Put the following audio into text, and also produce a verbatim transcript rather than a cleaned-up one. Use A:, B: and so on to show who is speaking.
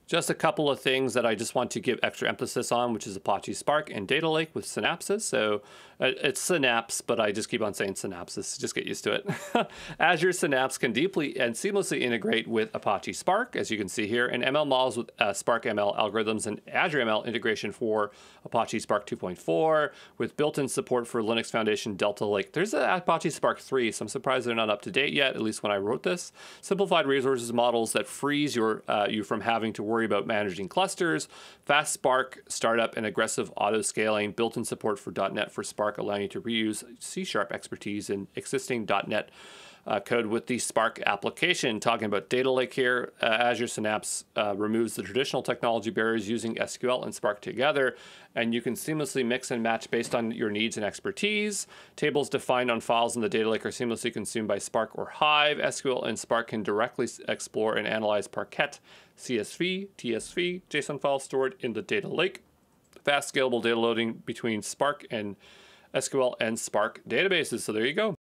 A: Just a couple of things that I just want to give extra emphasis on, which is Apache Spark and Data Lake with Synapses. So uh, it's Synapse, but I just keep on saying Synapses. Just get used to it. Azure Synapse can deeply and seamlessly integrate with Apache Spark, as you can see here, and M L models with uh, Spark M L algorithms and Azure M L integration for Apache Spark two point four with built-in support for Linux Foundation Delta Lake. There's an Apache Spark three, so I'm surprised they're not up to date yet, at least when I wrote this. Simplified resources models that frees your uh, you from having to worry about managing clusters, fast Spark startup and aggressive auto scaling, built-in support for dot net for Spark, allowing you to reuse C sharp expertise in existing dot net uh, code with the Spark application. Talking about Data Lake here, uh, Azure Synapse uh, removes the traditional technology barriers using S Q L and Spark together, and you can seamlessly mix and match based on your needs and expertise. Tables defined on files in the Data Lake are seamlessly consumed by Spark or Hive. S Q L and Spark can directly explore and analyze Parquet, C S V, T S V, JSON files stored in the Data Lake. Fast scalable data loading between Spark and S Q L and Spark databases. So there you go.